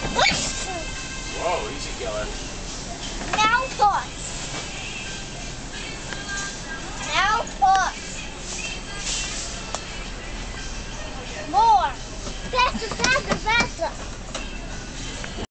Whoa, easy killer. Now toss. Now toss. More. Faster, faster, faster.